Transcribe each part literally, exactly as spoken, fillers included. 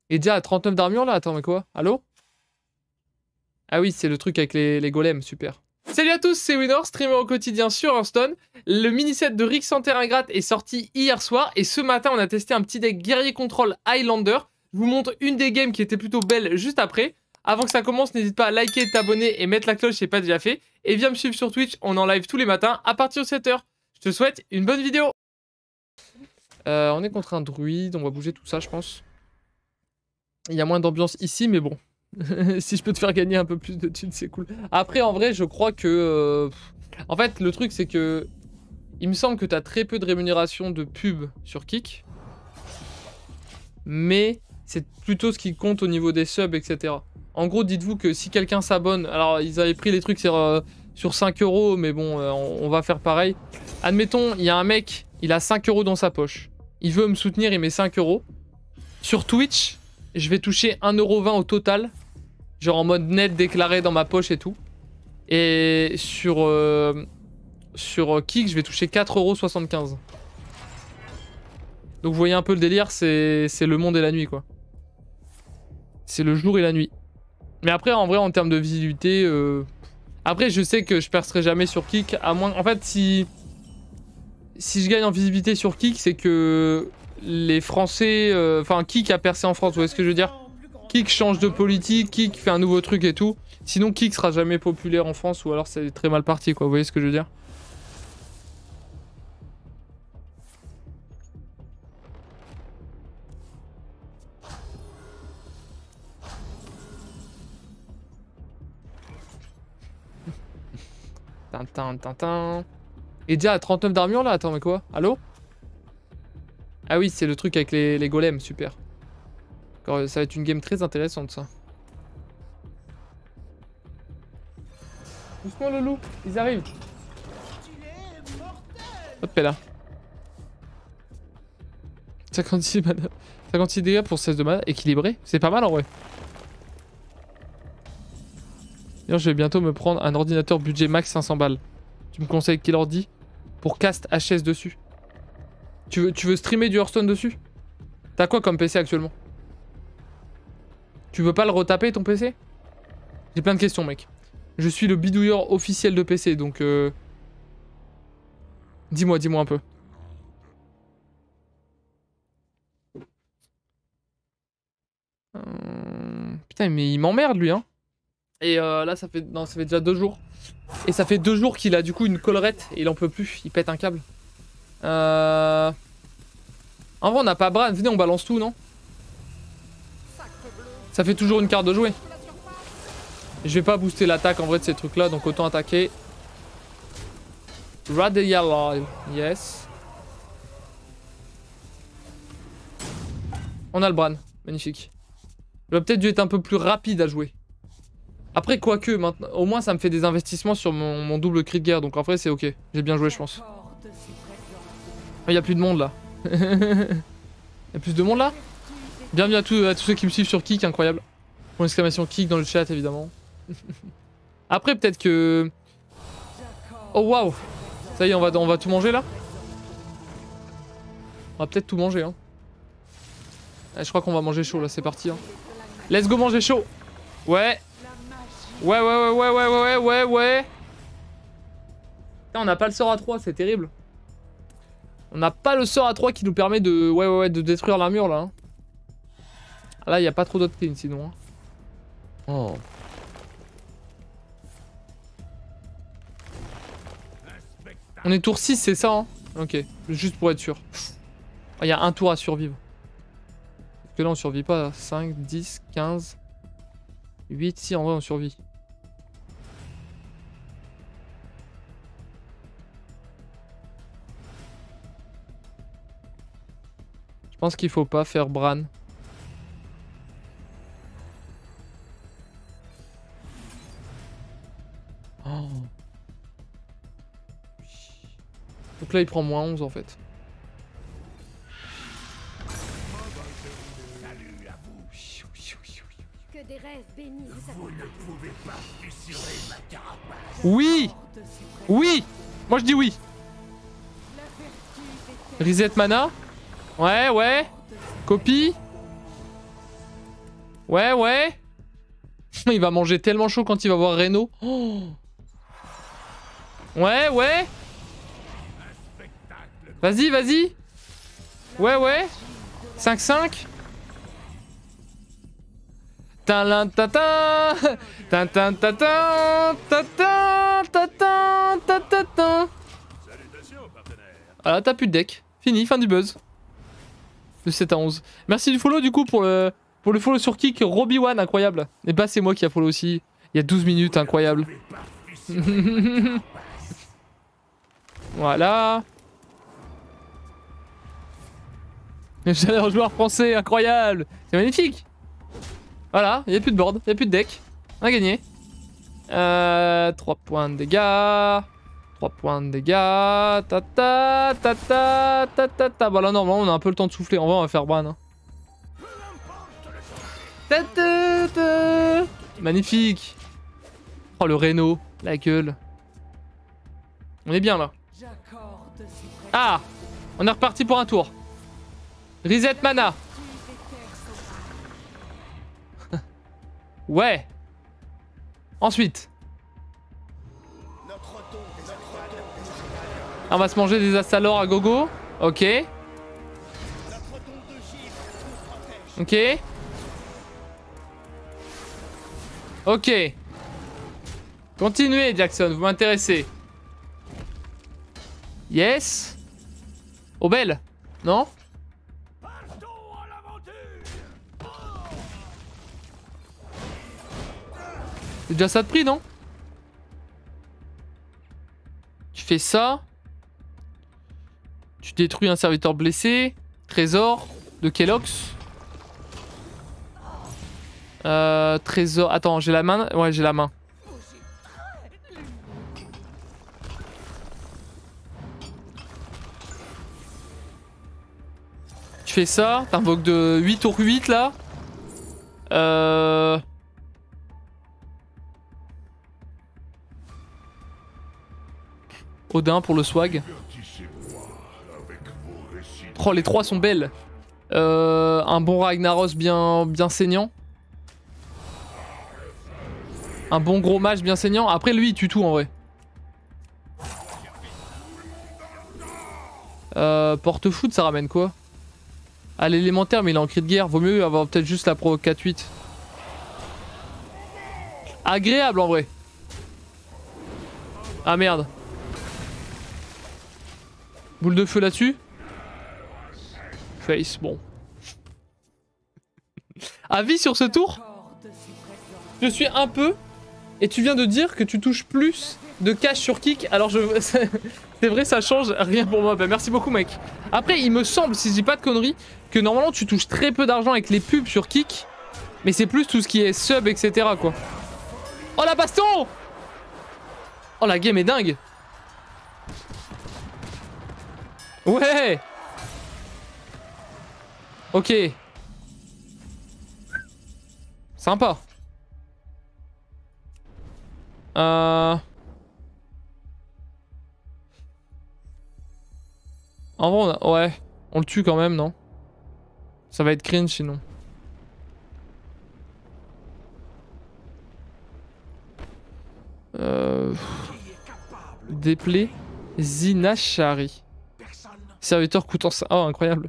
Et déjà à trente-neuf d'armure là, attends mais quoi? Allô? Ah oui, c'est le truc avec les, les golems, super. Salut à tous, c'est Winor, streamer au quotidien sur Hearthstone. Le mini-set de Rick sans terre ingrate est sorti hier soir et ce matin on a testé un petit deck Guerrier Control Highlander. Je vous montre une des games qui était plutôt belle juste après. Avant que ça commence, n'hésite pas à liker, t'abonner et mettre la cloche si c'est pas déjà fait. Et viens me suivre sur Twitch, on est en live tous les matins à partir de sept heures. Je te souhaite une bonne vidéo. Euh, on est contre un druide, on va bouger tout ça je pense. Il y a moins d'ambiance ici mais bon. Si je peux te faire gagner un peu plus de thunes, c'est cool. Après, en vrai, je crois que... Euh... En fait, le truc, c'est que... Il me semble que t'as très peu de rémunération de pub sur Kick. Mais c'est plutôt ce qui compte au niveau des subs, et cetera. En gros, dites-vous que si quelqu'un s'abonne... Alors, ils avaient pris les trucs sur, euh, sur cinq euros, mais bon, euh, on, on va faire pareil. Admettons, il y a un mec, il a cinq euros dans sa poche. Il veut me soutenir, il met cinq euros. Sur Twitch, je vais toucher un euro vingt au total. Genre en mode net déclaré dans ma poche et tout. Et sur, euh, sur Kick, je vais toucher quatre euros soixante-quinze. Donc vous voyez un peu le délire, c'est le monde et la nuit quoi. C'est le jour et la nuit. Mais après en vrai en termes de visibilité... Euh... Après je sais que je percerai jamais sur Kick. À moins... En fait si... Si je gagne en visibilité sur Kick, c'est que les Français... Enfin euh... Kick a percé en France, vous voyez ce que je veux dire? Kick change de politique, Kick fait un nouveau truc et tout. Sinon, Kick sera jamais populaire en France ou alors c'est très mal parti, quoi. Vous voyez ce que je veux dire? Tintin, tintin. Et déjà à trente-neuf d'armure là, attends, mais quoi? Allô? Ah oui, c'est le truc avec les, les golems, super. Alors, ça va être une game très intéressante, ça. Doucement, le loup, ils arrivent. Hop, est là. cinquante-six mana. cinquante-six dégâts pour seize de mana, équilibré. C'est pas mal en vrai. D'ailleurs, je vais bientôt me prendre un ordinateur budget max cinq cents balles. Tu me conseilles quel ordi pour cast H S dessus? Tu veux, tu veux streamer du Hearthstone dessus? T'as quoi comme P C actuellement? Tu veux pas le retaper ton P C? J'ai plein de questions mec. Je suis le bidouilleur officiel de P C donc... Euh... Dis-moi, dis-moi un peu. Euh... Putain mais il m'emmerde lui hein. Et euh, là ça fait... Non ça fait déjà deux jours. Et ça fait deux jours qu'il a du coup une collerette et il en peut plus. Il pète un câble. Euh... En vrai on n'a pas Bran. Venez on balance tout non? Ça fait toujours une carte de jouer. Je vais pas booster l'attaque en vrai de ces trucs là, donc autant attaquer. Radial, yes. On a le Bran, magnifique. Il aurait peut-être dû être un peu plus rapide à jouer. Après, quoique, maintenant, au moins ça me fait des investissements sur mon, mon double cri de guerre, donc en vrai c'est ok. J'ai bien joué, je pense. Il y a plus de monde là. Il y a plus de monde là. Bienvenue à tous, à tous ceux qui me suivent sur Kick, incroyable. Mon exclamation Kick dans le chat évidemment. Après peut-être que... Oh waouh. Ça y est, on va, on va tout manger là. On va peut-être tout manger hein. Je crois qu'on va manger chaud là, c'est parti hein. Let's go manger chaud. Ouais. Ouais ouais ouais ouais ouais ouais ouais ouais. Putain, on n'a pas le sort à trois, c'est terrible. On n'a pas le sort à trois qui nous permet de... Ouais ouais ouais, de détruire l'armure là hein. Là, il n'y a pas trop d'autres clean sinon. Hein. Oh. On est tour six, c'est ça hein? Ok, juste pour être sûr. Il y a un tour à survivre. Parce que là, on survit pas. cinq, dix, quinze, huit. Si, en vrai, on survit. Je pense qu'il faut pas faire Bran. Oh. Donc là il prend moins onze en fait. Que des rêves bénis vous ne pouvez pas fissurer ma carapace. Oui. Oui. Moi je dis oui. Reset mana. Ouais ouais. Copie. Ouais, ouais. Il va manger tellement chaud quand il va voir Reno. Oh. Ouais, ouais. Vas-y, vas-y. Ouais, ouais. cinq cinq. Talin tata. Tintin tata. Tata. Tata. Tata. Voilà, t'as plus de deck. Fini, fin du buzz. De sept à onze. Merci du follow du coup pour le, pour le follow sur Kick. Robbie-One, incroyable. Et bah c'est moi qui a follow aussi. Il y a douze minutes, incroyable. Voilà. J'allais un joueur français, incroyable. C'est magnifique. Voilà, il n'y a plus de board, il n'y a plus de deck. On a gagné. Euh, trois points de dégâts. trois points de dégâts. Ta ta ta ta ta ta ta. Bah là, normalement, on a un peu le temps de souffler. En vrai, on va faire Bran. Hein. Ta ta ta. Magnifique. Oh, le Reno. La gueule. On est bien là. Ah, on est reparti pour un tour. Reset mana. Ouais. Ensuite. On va se manger des Astalor à gogo. Ok. Ok. Ok. Continuez, Jackson, vous m'intéressez. Yes. Oh, belle. Non? C'est déjà ça de prix, non? Tu fais ça. Tu détruis un serviteur blessé. Trésor de Kellogg's. Euh, trésor. Attends, j'ai la main. Ouais, j'ai la main. Tu fais ça. T'invoques de huit ou huit là. Euh... Odin pour le swag. Oh, les trois sont belles. Euh, un bon Ragnaros bien, bien saignant. Un bon gros mage bien saignant. Après, lui, il tue tout en vrai. Euh, Porte-foot, ça ramène quoi? Ah, l'élémentaire, mais il est en cri de guerre. Vaut mieux avoir peut-être juste la pro quatre huit. Agréable en vrai. Ah merde. Boule de feu là-dessus. Face, bon. Avis sur ce tour? Je suis un peu... Et tu viens de dire que tu touches plus de cash sur Kick. Alors je... C'est vrai, ça change rien pour moi. Bah, merci beaucoup, mec. Après, il me semble, si je dis pas de conneries, que normalement tu touches très peu d'argent avec les pubs sur Kick. Mais c'est plus tout ce qui est sub, et cetera quoi. Oh la baston! Oh la game est dingue! Ouais! Ok. Sympa. Euh... En vrai, on a... ouais. On le tue quand même, non? Ça va être cringe sinon. Euh... Déplay Zinachari. Serviteur coûtant ça. Oh, incroyable.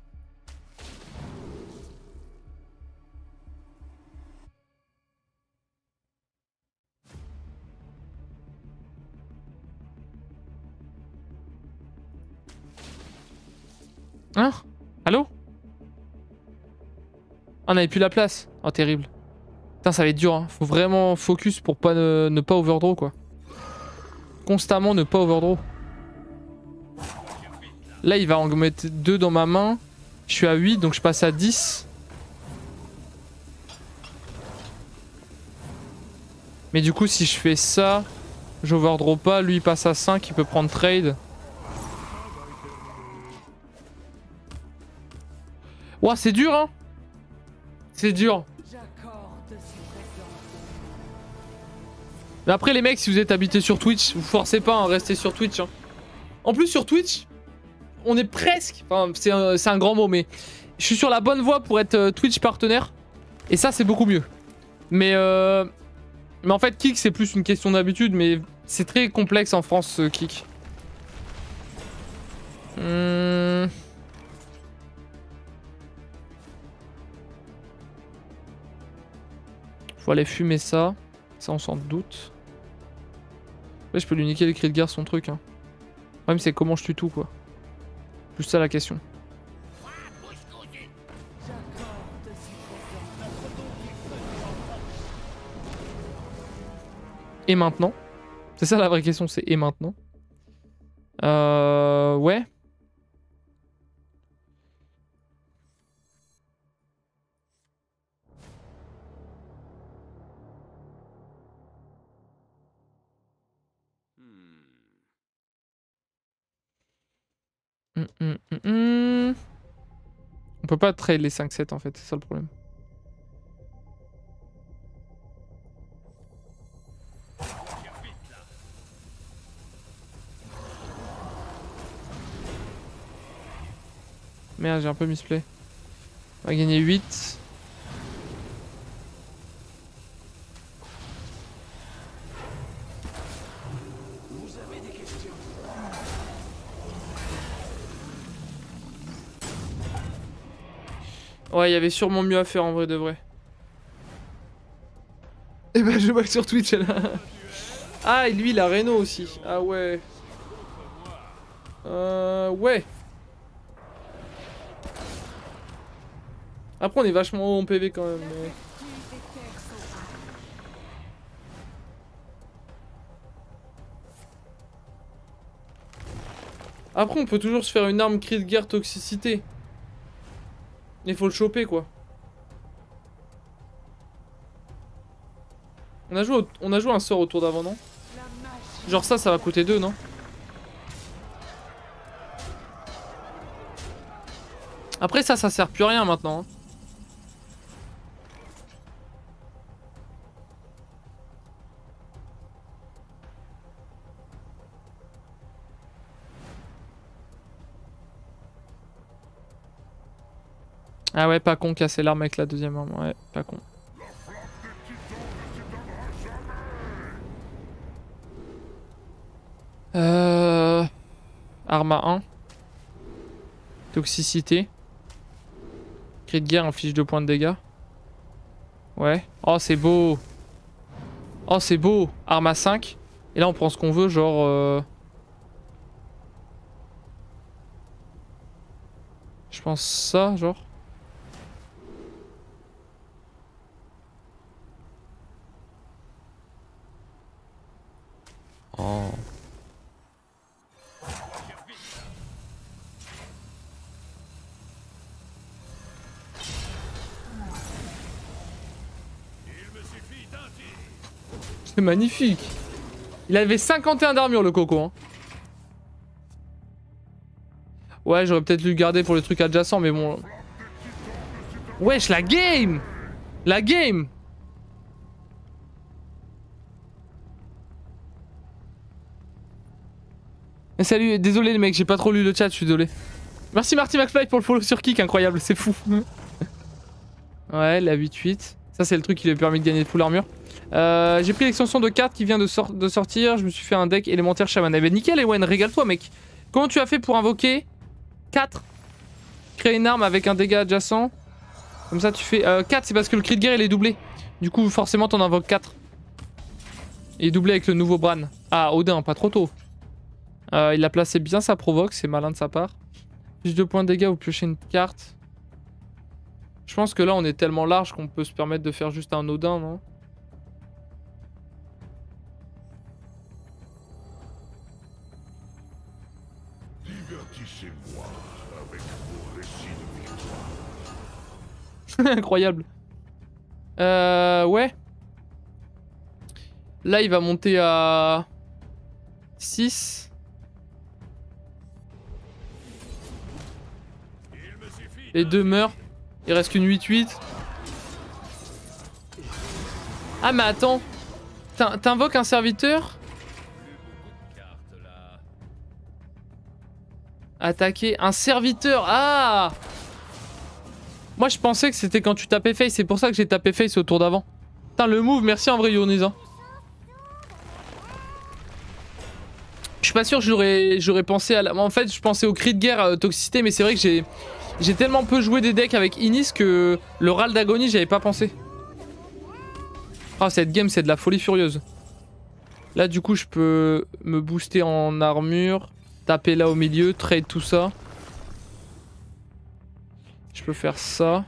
Hein? Allô? On n'avait plus la place. Oh, terrible. Putain, ça va être dur. Hein. Faut vraiment focus pour pas ne, ne pas overdraw, quoi. Constamment ne pas overdraw. Là, il va en mettre deux dans ma main. Je suis à huit, donc je passe à dix. Mais du coup, si je fais ça, j'overdraw pas. Lui, il passe à cinq, il peut prendre trade. Ouah, c'est dur, hein. C'est dur. Mais après, les mecs, si vous êtes habités sur Twitch, vous forcez pas à rester sur Twitch. Hein. En plus, sur Twitch, on est presque... Enfin, c'est un, un grand mot, mais... Je suis sur la bonne voie pour être euh, Twitch partenaire. Et ça, c'est beaucoup mieux. Mais, euh... mais en fait, kick, c'est plus une question d'habitude, mais c'est très complexe en France, ce kick. Hum... Faut aller fumer ça. Ça, on s'en doute. Ouais, je peux lui niquer les cris de guerre, son truc. Hein. Le problème, c'est comment je tue tout, quoi. Plus ça la question. Et maintenant? C'est ça la vraie question, c'est et maintenant? Euh... Ouais. Mmh, mmh, mmh, mmh. On peut pas trade les cinq sept en fait, c'est ça le problème. Merde, j'ai un peu misplay. On va gagner huit. Ouais, il y avait sûrement mieux à faire en vrai de vrai. Et bah je vois que sur Twitch elle a... Ah, et lui il a Reno aussi. Ah ouais. Euh... Ouais. Après on est vachement haut en P V quand même. Mais... Après on peut toujours se faire une arme cri de guerre toxicité. Il faut le choper quoi. On a joué, au... on a joué un sort au tour d'avant, non? Genre ça, ça va coûter deux, non? Après ça, ça sert plus à rien maintenant. Hein. Ah ouais, pas con, casser l'arme avec la deuxième arme. Ouais, pas con. Euh... Arme à un. Toxicité. Cri de guerre, inflige deux points de dégâts. Ouais. Oh, c'est beau. Oh, c'est beau. Arme à cinq. Et là, on prend ce qu'on veut, genre... Euh... Je pense ça, genre. Oh. C'est magnifique. Il avait cinquante et un d'armure le coco. Hein. Ouais, j'aurais peut-être dû le garder pour les trucs adjacents, mais bon. Wesh, la game! La game! Salut, désolé les mecs, j'ai pas trop lu le chat, je suis désolé. Merci Marty McFly pour le follow sur Kick, incroyable, c'est fou. Ouais, la huit huit. Ça c'est le truc qui lui a permis de gagner de full armure. Euh, j'ai pris l'extension de cartes qui vient de, sor de sortir, je me suis fait un deck élémentaire chaman. Eh ben nickel Ewen, régale-toi mec. Comment tu as fait pour invoquer quatre? Créer une arme avec un dégât adjacent. Comme ça tu fais... Euh, quatre c'est parce que le cri de guerre il est doublé. Du coup forcément t'en invoques quatre. Il est doublé avec le nouveau Bran. Ah Odin, pas trop tôt. Euh, il a placé bien sa provoque, c'est malin de sa part. Plus de points de dégâts ou piocher une carte. Je pense que là on est tellement large qu'on peut se permettre de faire juste un Odin, non? Divertissez-moi avec vos récits de victoire. Incroyable. Euh, ouais. Là il va monter à six. Les deux meurent. Il reste qu'une huit huit. Ah mais attends. T'invoques un serviteur? Attaquer un serviteur. Ah! Moi je pensais que c'était quand tu tapais face, c'est pour ça que j'ai tapé face au tour d'avant. Putain le move, merci en vrai Yonis. Hein. Je suis pas sûr que j'aurais j'aurais pensé à la... En fait je pensais au cri de guerre, à toxicité, mais c'est vrai que j'ai j'ai tellement peu joué des decks avec Inis que le râle d'agonie j'avais pas pensé. Ah cette game c'est de la folie furieuse. Là du coup je peux me booster en armure, taper là au milieu, trade tout ça. Je peux faire ça.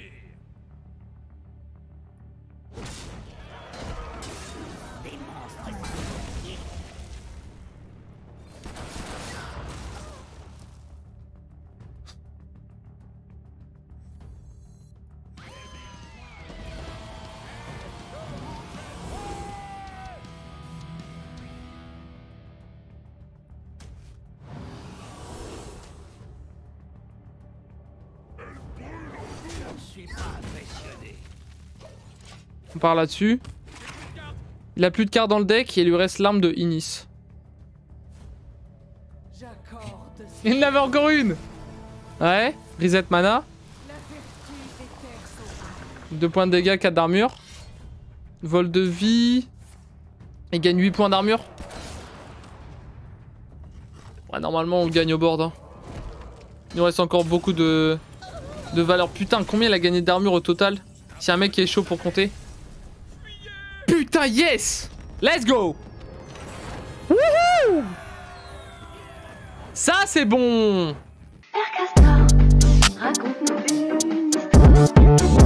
On part là-dessus. Il a plus de cartes dans le deck et il lui reste l'arme de Inis. Il en avait encore une. Ouais, reset mana. deux points de dégâts, quatre d'armure. Vol de vie. Il gagne huit points d'armure. Ouais, normalement on gagne au board. Hein. Il nous reste encore beaucoup de, de valeur. Putain, combien il a gagné d'armure au total? Si un mec qui est chaud pour compter. Putain, yes! Let's go! Wouhou! Ça, c'est bon! Père Castor, raconte-nous une histoire.